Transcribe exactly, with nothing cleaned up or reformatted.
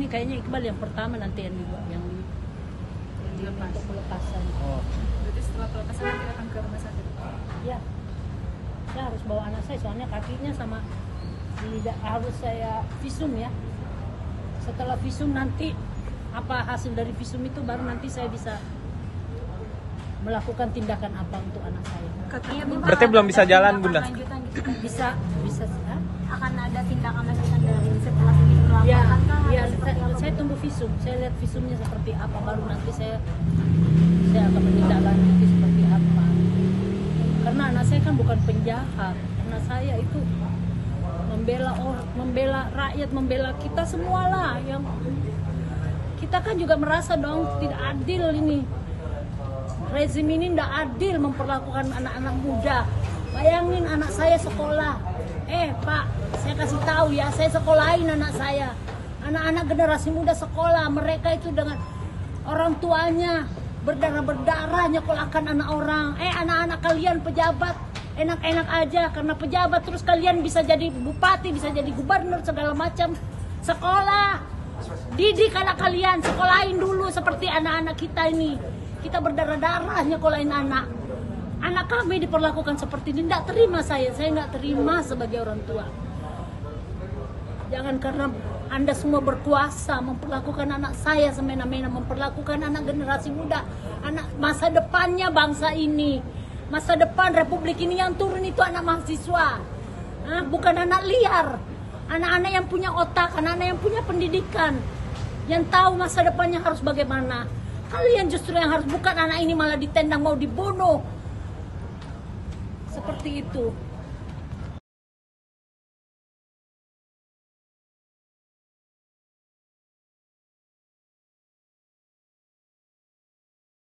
kayaknya Iqbal yang pertama nanti yang dibuat yang di yang di- untuk pelepasan. Oh. Berarti setelah pelepasan nanti akan ke rumah sakit. Ya, saya harus bawa anak saya soalnya kakinya sama tidak harus saya visum ya. Setelah visum nanti apa hasil dari visum itu baru nanti saya bisa melakukan tindakan apa untuk anak saya. Katanya Berarti belum bisa jalan, Bunda? Lanjutan gitu kan? Bisa bisa ah? Akan ada tindakan lanjutan dari setelah ini melakukan Ya, kah? ya Atau seperti saya, apa, saya Bu? tunggu visum. Saya lihat visumnya seperti apa baru nanti saya saya akan menindaklanjuti seperti apa. Karena anak saya kan bukan penjahat. Anak saya itu membela orang, membela rakyat, membela kita semualah yang kita kan juga merasa dong tidak adil ini. Rezim ini tidak adil memperlakukan anak-anak muda. Bayangin anak saya sekolah. Eh Pak, saya kasih tahu ya, saya sekolahin anak saya. Anak-anak generasi muda sekolah, mereka itu dengan orang tuanya berdarah-berdarah nyekolahkan anak orang. Eh anak-anak kalian pejabat, enak-enak aja karena pejabat terus kalian bisa jadi bupati, bisa jadi gubernur segala macam. Sekolah, didik anak kalian, sekolahin dulu seperti anak-anak kita ini. Kita berdarah-darah nyekolahin anak. Anak kami diperlakukan seperti ini, tidak terima saya, saya nggak terima sebagai orang tua. Jangan karena Anda semua berkuasa memperlakukan anak saya semena-mena, memperlakukan anak generasi muda, anak masa depannya bangsa ini, masa depan republik ini yang turun itu anak mahasiswa, Hah? bukan anak liar, anak-anak yang punya otak, anak-anak yang punya pendidikan, yang tahu masa depannya harus bagaimana. Kalian justru yang harus, bukan anak ini malah ditendang mau dibunuh. Seperti itu.